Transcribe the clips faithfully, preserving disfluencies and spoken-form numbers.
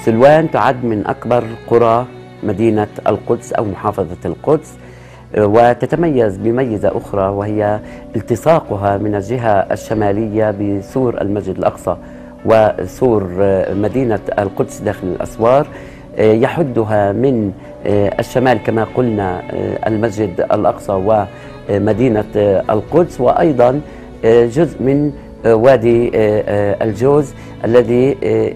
سلوان تعد من أكبر قرى مدينة القدس أو محافظة القدس، وتتميز بميزة أخرى وهي التصاقها من الجهة الشمالية بسور المسجد الأقصى وسور مدينة القدس داخل الأسوار، يحدها من الشمال كما قلنا المسجد الأقصى ومدينة القدس، وأيضا جزء من وادي الجوز الذي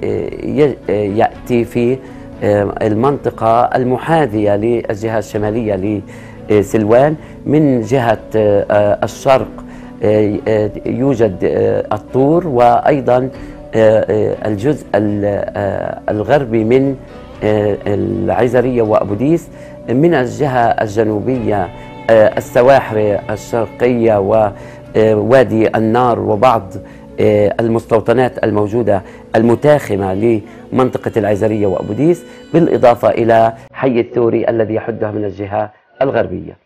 يأتي في المنطقة المحاذية للجهة الشمالية لسلوان. من جهة الشرق يوجد الطور، وأيضا الجزء الغربي من العزرية وأبوديس. من الجهة الجنوبية السواحر الشرقية ووادي النار وبعض المستوطنات الموجودة المتاخمة لمنطقة العزرية وأبوديس، بالإضافة إلى حي الثوري الذي يحدها من الجهة الغربية.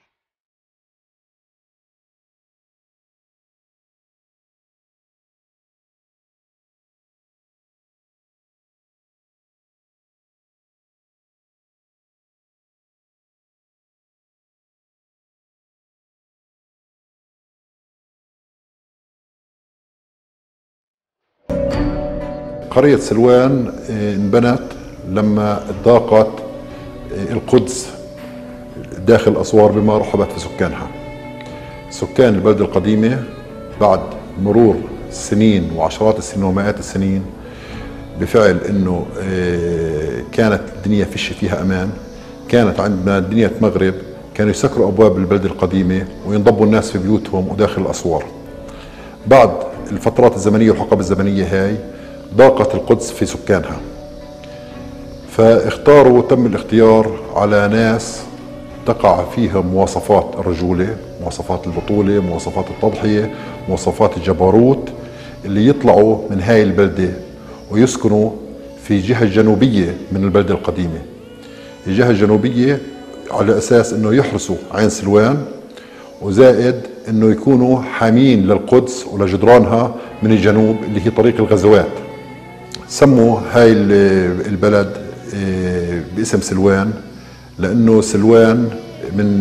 قرية سلوان انبنت لما ضاقت القدس داخل الأسوار بما رحبت في سكانها. سكان البلدة القديمة بعد مرور سنين وعشرات السنين ومئات السنين، بفعل انه كانت الدنيا فيش فيها امان، كانت عندما الدنيا تمغرب كانوا يسكروا ابواب البلدة القديمة وينضبوا الناس في بيوتهم وداخل الأسوار. بعد الفترات الزمنية والحقب الزمنية هاي ضاقت القدس في سكانها، فاختاروا تم الاختيار على ناس تقع فيها مواصفات الرجولة، مواصفات البطولة، مواصفات التضحية، مواصفات الجبروت، اللي يطلعوا من هاي البلدة ويسكنوا في جهة جنوبية من البلدة القديمة. الجهة الجنوبية على أساس أنه يحرسوا عين سلوان، وزائد أنه يكونوا حامين للقدس ولجدرانها من الجنوب اللي هي طريق الغزوات. سموا هاي البلد باسم سلوان لأنه سلوان من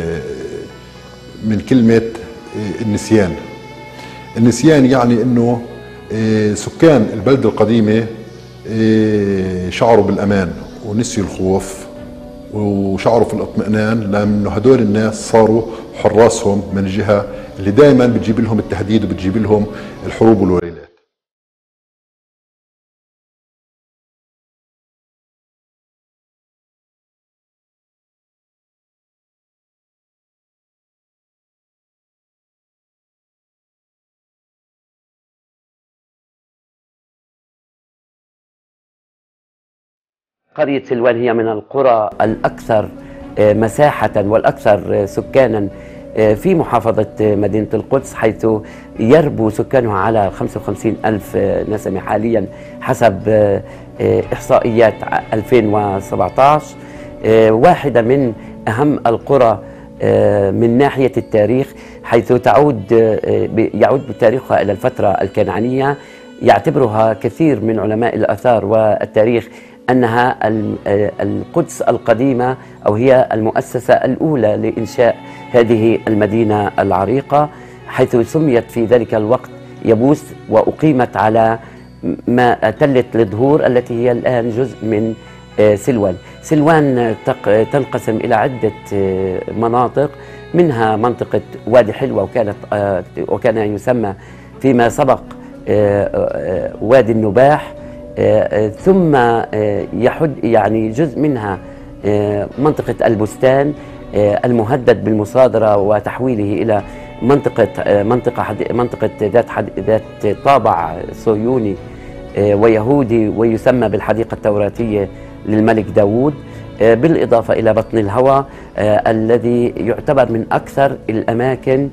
من كلمة النسيان. النسيان يعني أنه سكان البلدة القديمة شعروا بالأمان ونسيوا الخوف وشعروا في الاطمئنان، لأنه هدول الناس صاروا حراسهم من الجهة اللي دائما بتجيب لهم التهديد وبتجيب لهم الحروب والويلات. قرية سلوان هي من القرى الأكثر مساحة والأكثر سكانا في محافظة مدينة القدس، حيث يربو سكانها على خمسة وخمسين ألف نسمة حاليا حسب إحصائيات ألفين وسبعة عشر. واحدة من أهم القرى من ناحية التاريخ، حيث تعود يعود بتاريخها إلى الفترة الكنعانية. يعتبرها كثير من علماء الآثار والتاريخ أنها القدس القديمة، أو هي المؤسسة الأولى لإنشاء هذه المدينة العريقة، حيث سميت في ذلك الوقت يبوس، وأقيمت على ما تلة الظهور التي هي الآن جزء من سلوان. سلوان تنقسم إلى عدة مناطق، منها منطقة وادي حلوة، وكانت وكان يسمى فيما سبق وادي النباح، ثم يحد يعني جزء منها منطقة البستان المهدد بالمصادرة وتحويله إلى منطقة منطقة منطقة ذات ذات طابع صهيوني ويهودي، ويسمى بالحديقة التوراتية للملك داوود، بالإضافة إلى بطن الهوى الذي يعتبر من أكثر الأماكن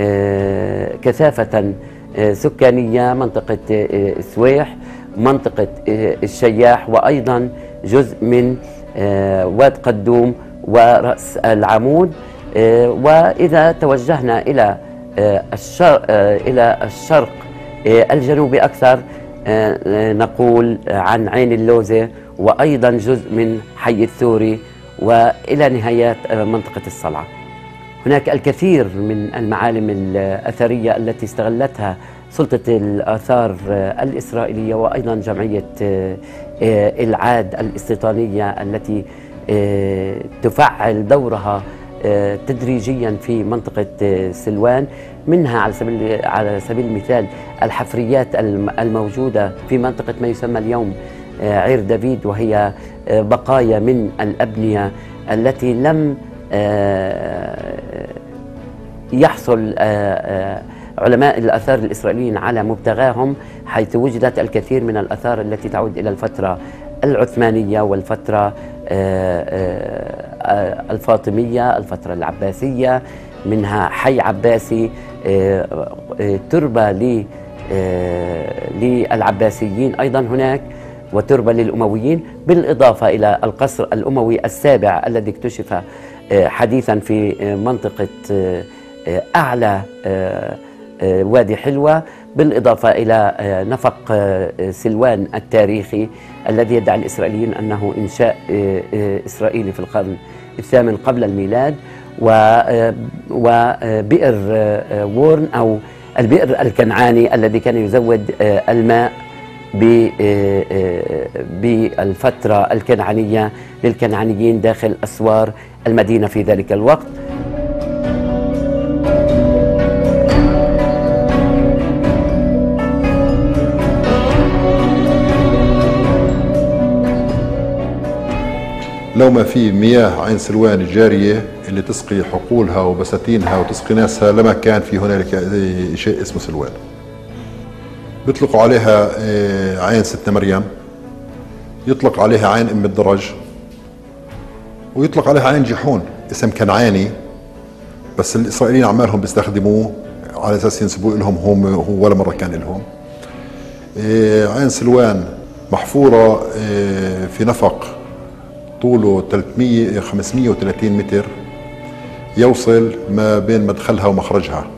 كثافة سكانية، منطقة سويح، منطقة الشياح، وأيضا جزء من واد قدوم ورأس العمود. وإذا توجهنا إلى الشرق إلى الشرق الجنوبي أكثر، نقول عن عين اللوزة، وأيضا جزء من حي الثوري، وإلى نهايات منطقة الصلعة. هناك الكثير من المعالم الأثرية التي استغلتها سلطة الآثار الإسرائيلية، وأيضا جمعية العاد الاستيطانية التي تفعل دورها تدريجيا في منطقة سلوان. منها على سبيل على سبيل المثال الحفريات الموجودة في منطقة ما يسمى اليوم عير دافيد، وهي بقايا من الأبنية التي لم يحصل علماء الآثار الإسرائيليين على مبتغاهم، حيث وجدت الكثير من الآثار التي تعود إلى الفترة العثمانية والفترة الفاطمية، الفترة العباسية، منها حي عباسي، تربة للعباسيين أيضا هناك، وتربة للأمويين، بالإضافة إلى القصر الأموي السابع الذي اكتشف حديثا في منطقة أعلى وادي حلوة، بالإضافة إلى نفق سلوان التاريخي الذي يدعي الإسرائيليين أنه إنشاء إسرائيلي في القرن الثامن قبل الميلاد، وبئر وورن أو البئر الكنعاني الذي كان يزود الماء بالفترة الكنعانية للكنعانيين داخل أسوار المدينة في ذلك الوقت. لو ما في مياه عين سلوان الجارية اللي تسقي حقولها وبساتينها وتسقي ناسها لما كان في هنالك شيء اسمه سلوان. بيطلقوا عليها عين ست مريم، يطلق عليها عين ام الدرج، ويطلق عليها عين جيحون، اسم كنعاني بس الاسرائيليين عمالهم بيستخدموه على اساس ينسبوا لهم، هم هو ولا مره كان لهم. عين سلوان محفوره في نفق طوله ثلاثمية خمسمية وثلاثين متر، يوصل ما بين مدخلها ومخرجها،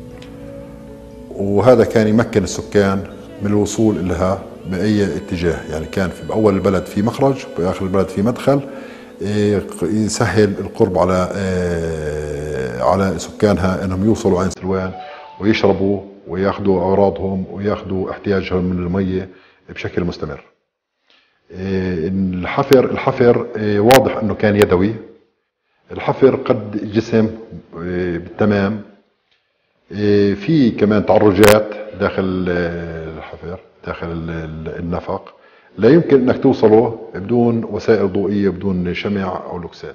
وهذا كان يمكن السكان من الوصول لها بأي اتجاه. يعني كان في بأول البلد في مخرج وبآخر البلد في مدخل، يسهل القرب على على سكانها انهم يوصلوا عين سلوان ويشربوا وياخذوا اغراضهم وياخذوا احتياجهم من المية بشكل مستمر. الحفر الحفر واضح انه كان يدوي، الحفر قد جسم بالتمام، في كمان تعرجات داخل الحفر داخل النفق لا يمكن انك توصله بدون وسائل ضوئيه، بدون شمع او لوكسات.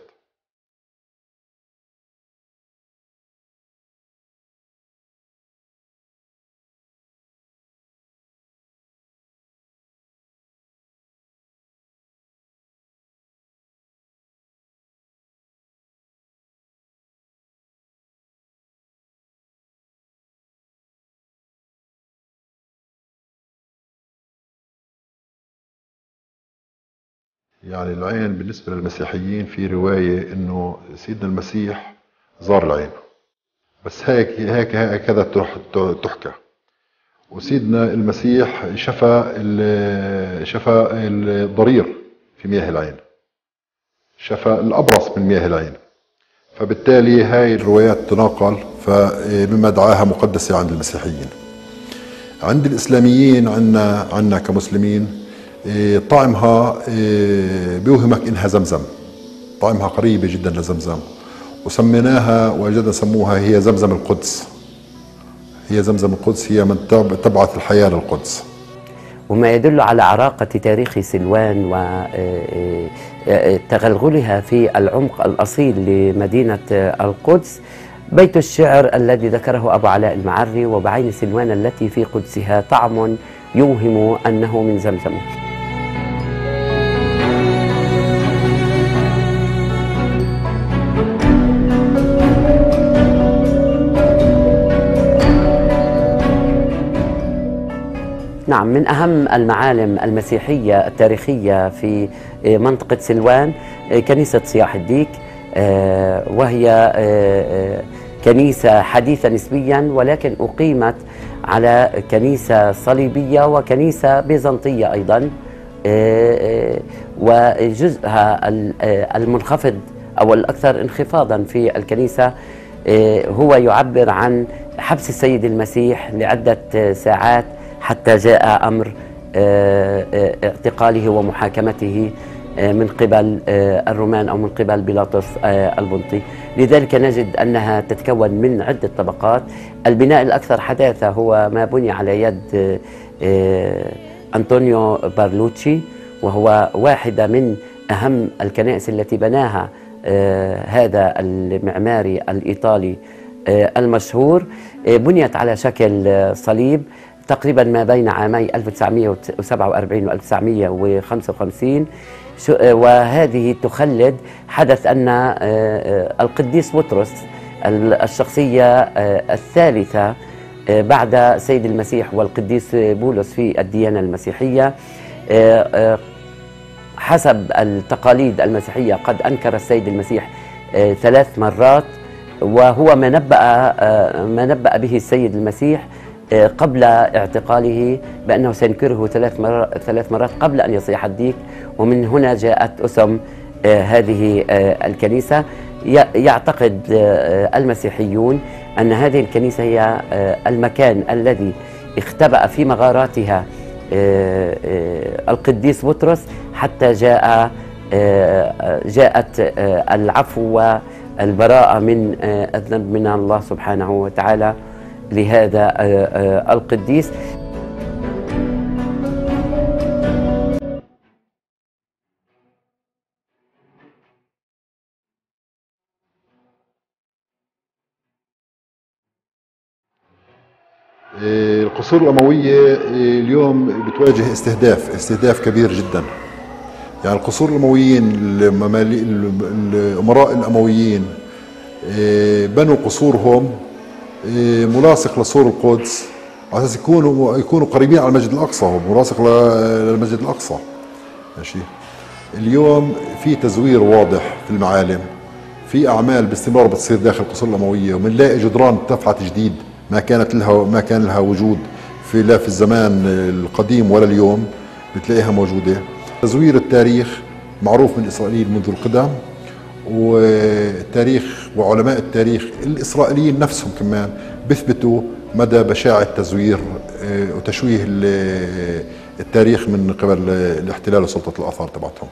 يعني العين بالنسبة للمسيحيين في رواية انه سيدنا المسيح زار العين، بس هيك هيك هكذا تحكى. وسيدنا المسيح شفى شفى الضرير في مياه العين، شفى الأبرص من مياه العين، فبالتالي هاي الروايات تناقل، فمما دعاها مقدسة عند المسيحيين. عند الإسلاميين عنا عنا كمسلمين طعمها بيوهمك انها زمزم، طعمها قريبه جدا لزمزم، وسميناها وجدنا سموها هي زمزم القدس. هي زمزم القدس، هي من تبعث الحياه للقدس. وما يدل على عراقه تاريخ سلوان وتغلغلها في العمق الاصيل لمدينه القدس بيت الشعر الذي ذكره ابو علاء المعري: وبعين سلوان التي في قدسها طعم يوهم انه من زمزم. نعم، من أهم المعالم المسيحية التاريخية في منطقة سلوان كنيسة صياح الديك، وهي كنيسة حديثة نسبيا، ولكن أقيمت على كنيسة صليبية وكنيسة بيزنطية أيضا، وجزءها المنخفض أو الأكثر انخفاضا في الكنيسة هو يعبر عن حبس السيد المسيح لعدة ساعات حتى جاء أمر اعتقاله ومحاكمته من قبل الرومان أو من قبل بيلاطس البنطي. لذلك نجد أنها تتكون من عدة طبقات. البناء الأكثر حداثة هو ما بني على يد أنطونيو بارلوتشي، وهو واحدة من أهم الكنائس التي بناها هذا المعماري الإيطالي المشهور. بنيت على شكل صليب تقريبا ما بين عامي ألف وتسعمئة وسبعة وأربعين و ألف وتسعمئة وخمسة وخمسين، وهذه تخلد حدث أن القديس بطرس الشخصية الثالثة بعد سيد المسيح والقديس بولس في الديانة المسيحية، حسب التقاليد المسيحية قد أنكر السيد المسيح ثلاث مرات، وهو ما نبأ ما نبأ به السيد المسيح قبل اعتقاله بأنه سينكره ثلاث مرات ثلاث مرات قبل أن يصيح الديك. ومن هنا جاءت أسم هذه الكنيسة. يعتقد المسيحيون أن هذه الكنيسة هي المكان الذي اختبأ في مغاراتها القديس بطرس حتى جاء جاءت العفو والبراءة من الذنب من الله سبحانه وتعالى لهذا القديس. القصور الأموية اليوم بتواجه استهداف استهداف كبير جدا. يعني القصور الأمويين الأمراء الأمويين بنوا قصورهم ملاصق لسور القدس على اساس يكونوا يكونوا قريبين على المسجد الأقصى، هو ملاصق للمسجد الأقصى. ماشي. اليوم في تزوير واضح في المعالم، في أعمال باستمرار بتصير داخل القصور الأموية، وبنلاقي جدران ارتفعت جديد ما كانت لها ما كان لها وجود في لا في الزمان القديم ولا اليوم بتلاقيها موجوده. تزوير التاريخ معروف من الاسرائيليين منذ القدم، والتاريخ وعلماء التاريخ الاسرائيليين نفسهم كمان بيثبتوا مدى بشاعه تزوير وتشويه التاريخ من قبل الاحتلال وسلطه الاثار تبعتهم.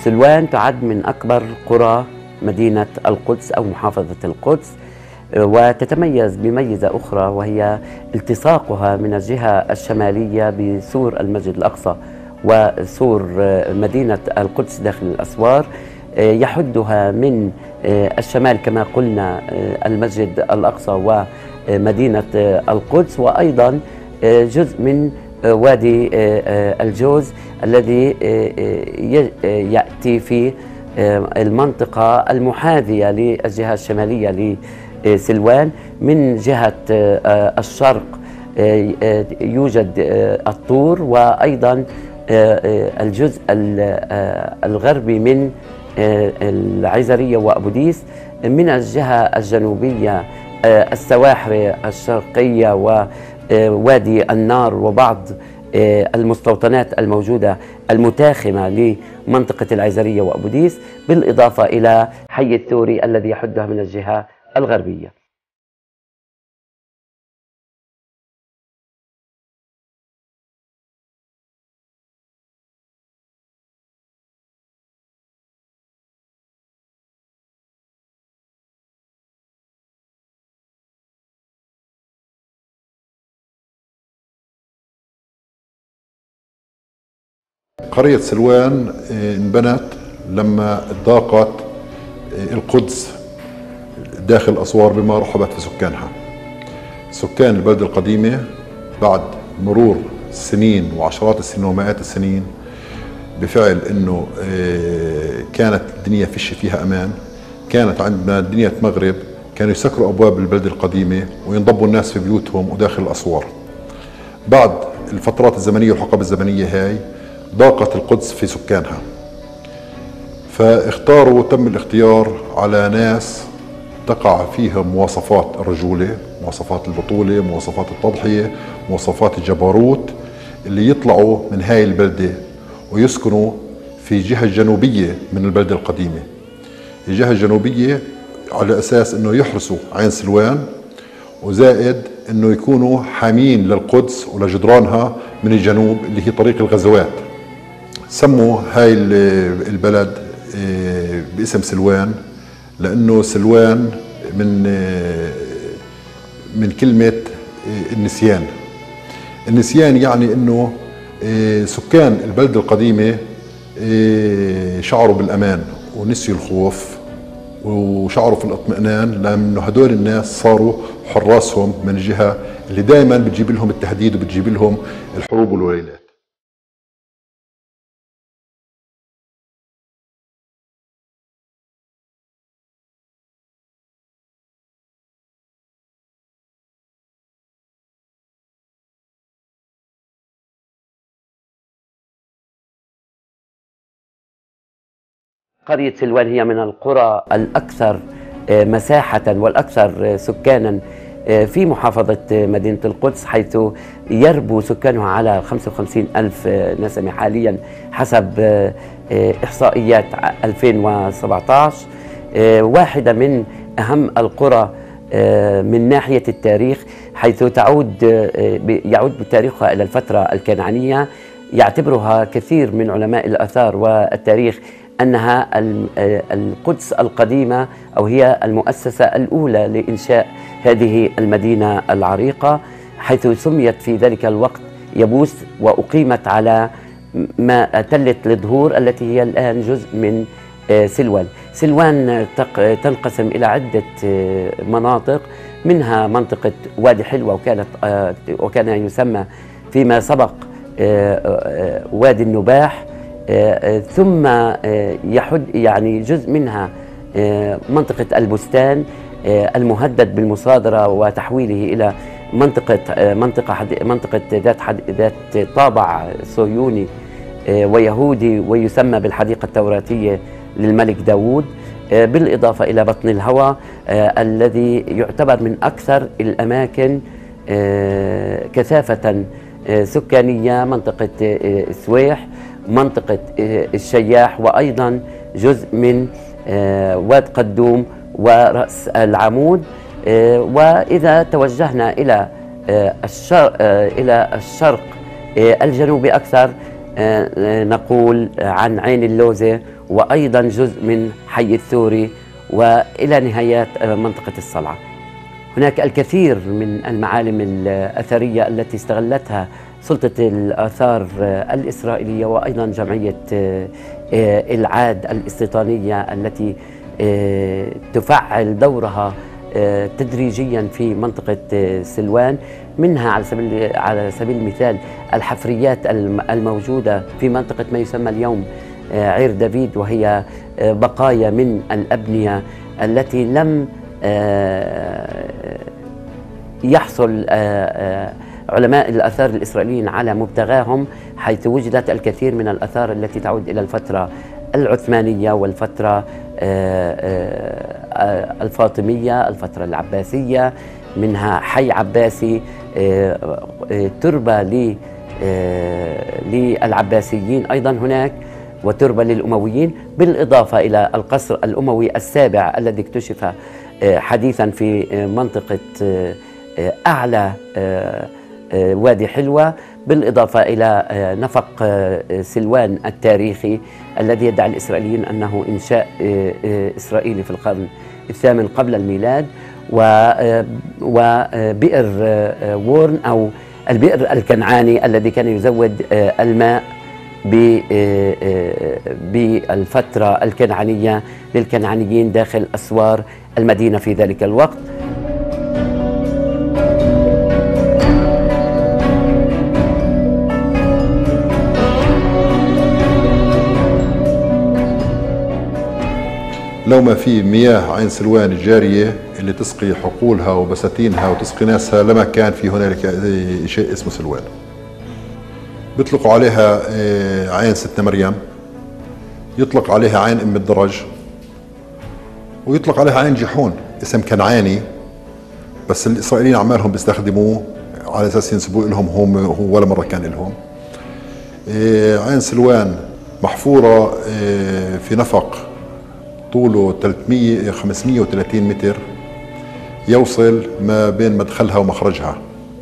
سلوان تعد من أكبر قرى مدينة القدس أو محافظة القدس، وتتميز بميزة أخرى وهي التصاقها من الجهة الشمالية بسور المسجد الأقصى وسور مدينة القدس داخل الأسوار، يحدها من الشمال كما قلنا المسجد الأقصى ومدينة القدس، وأيضا جزء من وادي الجوز الذي يأتي في المنطقة المحاذية للجهة الشمالية لسلوان. من جهة الشرق يوجد الطور، وأيضا الجزء الغربي من العزرية وأبوديس. من الجهة الجنوبية السواحر الشرقية ووادي النار وبعض المستوطنات الموجودة المتاخمة لمنطقة العزرية وأبوديس، بالإضافة إلى حي الثوري الذي يحدها من الجهة الغربية. قرية سلوان انبنت لما ضاقت القدس داخل أسوار بما رحبت في سكانها. سكان البلدة القديمة بعد مرور سنين وعشرات السنين ومئات السنين، بفعل أنه كانت الدنيا فيش فيها أمان، كانت عندما الدنيا تمغرب كانوا يسكروا أبواب البلدة القديمة وينضبوا الناس في بيوتهم وداخل الأسوار. بعد الفترات الزمنية والحقب الزمنية هاي ضاقت القدس في سكانها، فاختاروا تم الاختيار على ناس تقع فيها مواصفات الرجولة، مواصفات البطولة، مواصفات التضحية، مواصفات الجبروت، اللي يطلعوا من هاي البلدة ويسكنوا في جهة جنوبية من البلدة القديمة. الجهة الجنوبية على أساس أنه يحرسوا عين سلوان، وزائد أنه يكونوا حامين للقدس ولجدرانها من الجنوب اللي هي طريق الغزوات. سموا هاي البلد باسم سلوان لأنه سلوان من من كلمة النسيان. النسيان يعني أنه سكان البلدة القديمة شعروا بالأمان ونسيوا الخوف وشعروا في الاطمئنان، لأنه هدول الناس صاروا حراسهم من الجهة اللي دائما بتجيب لهم التهديد وبتجيب لهم الحروب والويلات. قرية سلوان هي من القرى الأكثر مساحة والأكثر سكانا في محافظة مدينة القدس، حيث يربو سكانها على خمسة وخمسين ألف نسمة حاليا حسب إحصائيات ألفين وسبعة عشر. واحدة من أهم القرى من ناحية التاريخ، حيث تعود يعود بتاريخها إلى الفترة الكنعانية. يعتبرها كثير من علماء الآثار والتاريخ أنها القدس القديمة، أو هي المؤسسة الأولى لإنشاء هذه المدينة العريقة، حيث سميت في ذلك الوقت يبوس، وأقيمت على ما تلة الدهور التي هي الآن جزء من سلوان. سلوان تنقسم إلى عدة مناطق، منها منطقة وادي حلوة، وكانت وكان يسمى فيما سبق وادي النباح، ثم يحد يعني جزء منها منطقة البستان المهدد بالمصادرة وتحويله إلى منطقة منطقة منطقة ذات ذات طابع صهيوني ويهودي، ويسمى بالحديقة التوراتية للملك داوود، بالإضافة إلى بطن الهوى الذي يعتبر من أكثر الأماكن كثافة سكانية، منطقة سويح، منطقة الشياح، وأيضا جزء من واد قدوم ورأس العمود. وإذا توجهنا إلى الشرق إلى الشرق الجنوبي أكثر، نقول عن عين اللوزة وأيضا جزء من حي الثوري وإلى نهايات منطقة الصلعة. هناك الكثير من المعالم الأثرية التي استغلتها سلطة الآثار الإسرائيلية وأيضا جمعية العاد الاستيطانية التي تفعل دورها تدريجيا في منطقة سلوان. منها على سبيل على سبيل المثال الحفريات الموجودة في منطقة ما يسمى اليوم عير دافيد، وهي بقايا من الأبنية التي لم يحصل علماء الآثار الإسرائيليين على مبتغاهم، حيث وجدت الكثير من الآثار التي تعود إلى الفترة العثمانية والفترة الفاطمية، الفترة العباسية، منها حي عباسي، تربة للعباسيين أيضا هناك، وتربة للأمويين، بالإضافة إلى القصر الأموي السابع الذي اكتشف حديثا في منطقة أعلى وادي حلوة، بالإضافة إلى نفق سلوان التاريخي الذي يدعي الإسرائيليين أنه إنشاء إسرائيلي في القرن الثامن قبل الميلاد، وبئر وورن أو البئر الكنعاني الذي كان يزود الماء بالفترة الكنعانية للكنعانيين داخل أسوار المدينة في ذلك الوقت. لو ما في مياه عين سلوان الجارية اللي تسقي حقولها وبساتينها وتسقي ناسها لما كان في هنالك شيء اسمه سلوان. بيطلقوا عليها عين ستنا مريم، يطلق عليها عين ام الدرج، ويطلق عليها عين جيحون، اسم كنعاني بس الاسرائيليين عمالهم بيستخدموه على اساس ينسبوه لهم، هم هو ولا مره كان لهم. عين سلوان محفوره في نفق طوله ثلاثمية خمسمية وثلاثين متر، يوصل ما بين مدخلها ومخرجها،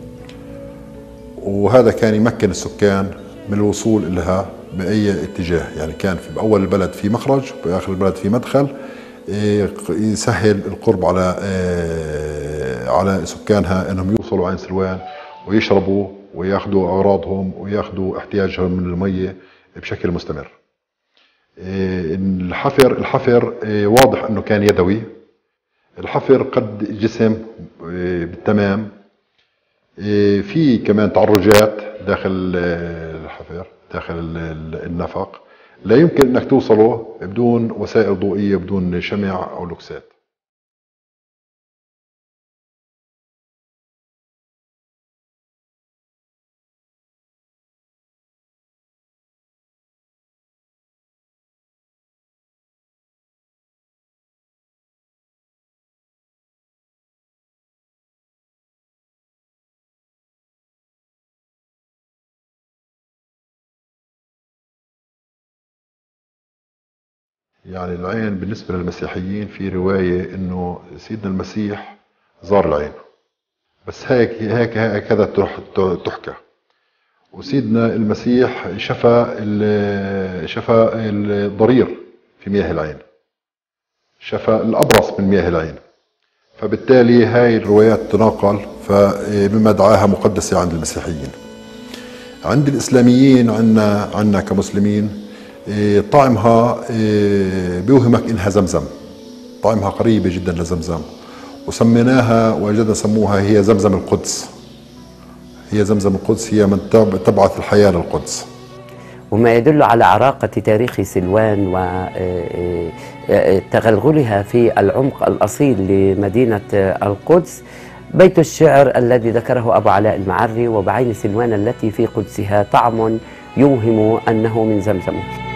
وهذا كان يمكن السكان من الوصول لها بأي اتجاه. يعني كان في بأول البلد في مخرج، بآخر البلد في مدخل، يسهل القرب على على سكانها انهم يوصلوا عين سلوان ويشربوا وياخذوا اغراضهم وياخذوا احتياجهم من المية بشكل مستمر. الحفر الحفر واضح انه كان يدوي، الحفر قد جسم بالتمام، في كمان تعرجات داخل الحفر داخل النفق لا يمكن انك توصله بدون وسائل ضوئيه، بدون شمع او لوكسات. يعني العين بالنسبة للمسيحيين في رواية انه سيدنا المسيح زار العين، بس هيك هيك هكذا تحكى. وسيدنا المسيح شفى شفى الضرير في مياه العين، شفى الأبرص من مياه العين، فبالتالي هاي الروايات تناقل، فمما دعاها مقدسة عند المسيحيين. عند الإسلاميين عندنا عندنا كمسلمين طعمها بيوهمك انها زمزم، طعمها قريبه جدا لزمزم، وسميناها وجدنا سموها هي زمزم القدس. هي زمزم القدس، هي من تبعث الحياه للقدس. وما يدل على عراقه تاريخ سلوان وتغلغلها في العمق الاصيل لمدينه القدس بيت الشعر الذي ذكره ابو علاء المعري: وبعين سلوان التي في قدسها طعم يوهم انه من زمزم.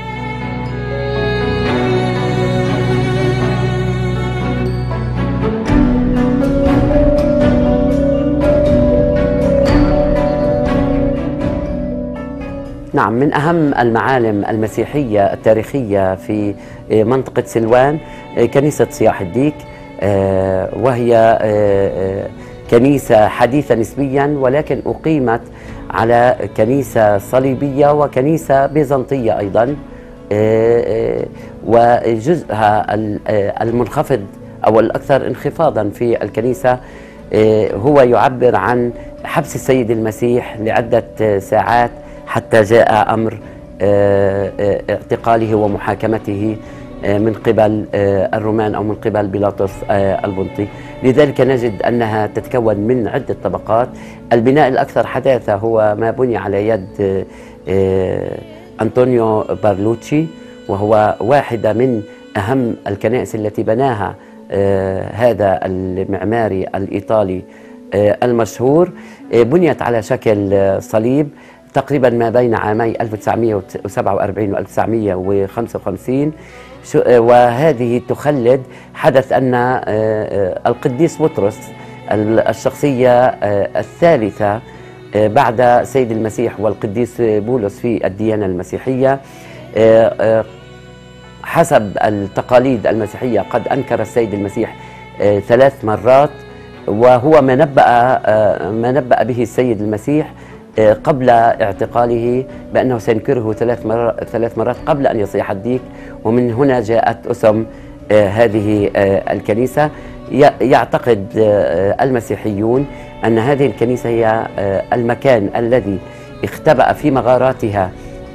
نعم، من أهم المعالم المسيحية التاريخية في منطقة سلوان كنيسة صياح الديك، وهي كنيسة حديثة نسبيا، ولكن أقيمت على كنيسة صليبية وكنيسة بيزنطية أيضا، وجزءها المنخفض أو الأكثر انخفاضا في الكنيسة هو يعبر عن حبس السيد المسيح لعدة ساعات حتى جاء أمر اعتقاله ومحاكمته من قبل الرومان أو من قبل بيلاطس البنطي. لذلك نجد أنها تتكون من عدة طبقات. البناء الأكثر حداثة هو ما بني على يد أنطونيو بارلوتشي، وهو واحدة من أهم الكنائس التي بناها هذا المعماري الإيطالي المشهور. بنيت على شكل صليب تقريبا ما بين عامي ألف وتسعمئة وسبعة وأربعين و ألف وتسعمئة وخمسة وخمسين، وهذه تخلد حدث أن القديس بطرس الشخصية الثالثة بعد سيد المسيح والقديس بولس في الديانة المسيحية، حسب التقاليد المسيحية قد أنكر السيد المسيح ثلاث مرات، وهو ما نبأ ما نبأ به السيد المسيح قبل اعتقاله بأنه سينكره ثلاث مرات ثلاث مرات قبل أن يصيح الديك. ومن هنا جاءت اسم هذه الكنيسة. يعتقد المسيحيون أن هذه الكنيسة هي المكان الذي اختبأ في مغاراتها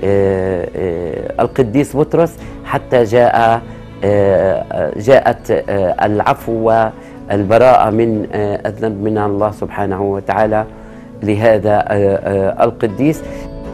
القديس بطرس حتى جاء جاءت العفو والبراءة من الذنب من الله سبحانه وتعالى لهذا القديس.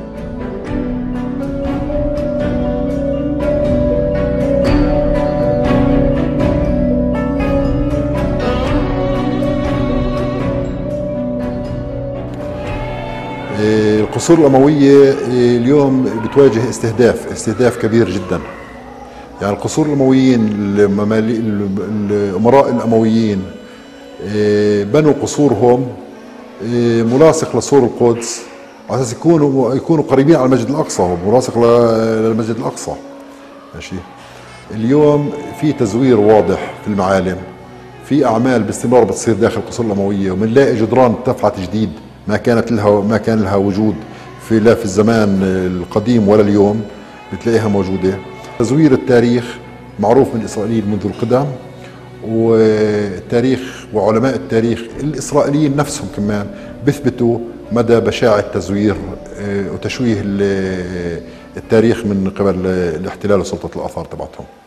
القصور الأموية اليوم بتواجه استهداف استهداف كبير جدا. يعني القصور الأمويين الأمراء الأمويين بنوا قصورهم ملاصق لسور القدس على اساس يكونوا يكونوا قريبين على المسجد الاقصى، ملاصق للمسجد الاقصى. ماشي. اليوم في تزوير واضح في المعالم، في اعمال باستمرار بتصير داخل القصور الامويه، وبنلاقي جدران ارتفعت جديد ما كانت لها ما كان لها وجود في لا في الزمان القديم ولا اليوم بتلاقيها موجوده. تزوير التاريخ معروف من الاسرائيليين منذ القدم، والتاريخ وعلماء التاريخ الإسرائيليين نفسهم كمان بيثبتوا مدى بشاعة تزوير وتشويه التاريخ من قبل الاحتلال وسلطة الآثار تبعتهم.